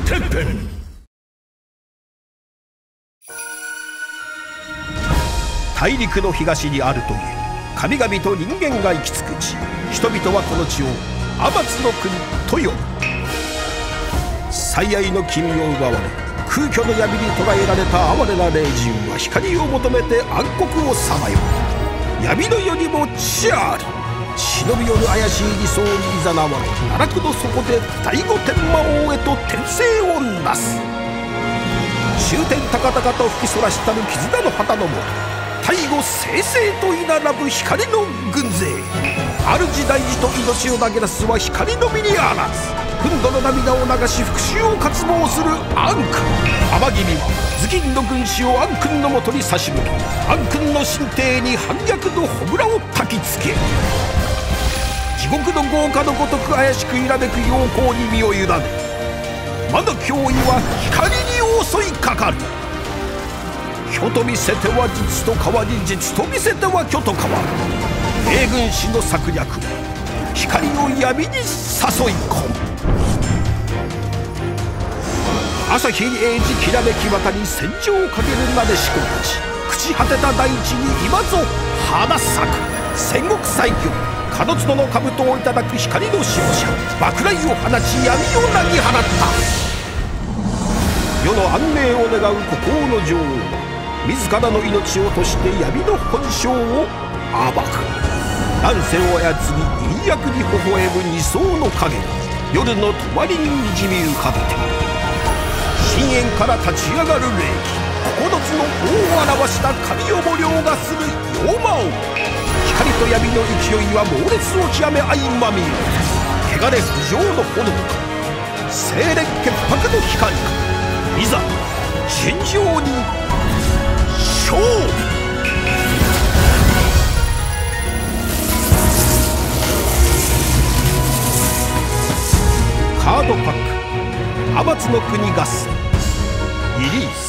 てっぺん。大陸の東にあるという神々と人間が行き着く地、人々はこの地を天津の国と呼ぶ。最愛の君を奪われ空虚の闇に捕らえられた哀れな霊人は光を求めて暗黒をさまよう。闇の世にも地あり。忍び寄る怪しい理想にいざなわれ奈落の底で第五天魔王へと転生をなす。終点高々と吹きそらしたる絆の旗のもと、大吾正々と居並ぶ光の軍勢。主大事と命を投げ出すは光のみにあらず、憤怒の涙を流し復讐を渇望する暗君。天君は頭巾の軍師を暗君のもとに差し向け、暗君の神帝に反逆の炎を焚きつけ、地獄の豪華のごとく怪しく揺らめく陽光に身を委ね、魔の脅威は光に襲いかかる。虚と見せては実と変わり、実と見せては虚と変わる。米軍師の策略、光を闇に誘い込む。朝日に英字きらめき渡り戦場をかけるなでしこたち。朽ち果てた大地に今ぞ花咲く。戦国最強カノツノの兜をいただく光の使用者、爆雷を放ち闇をなぎ払った。世の安寧を願う孤高の女王、自らの命を賭して闇の本性を暴く。乱世を操り陰役に微笑む二層の影が夜の帳ににじみ浮かべて、深淵から立ち上がる霊気、9つの王を表した神をも凌駕する妖魔王。光と闇の勢いは猛烈を極め相まみえ、汚れ不浄の炎か清廉潔白の光か、いざ尋常に勝負。カードパック天津の国合戦リリース。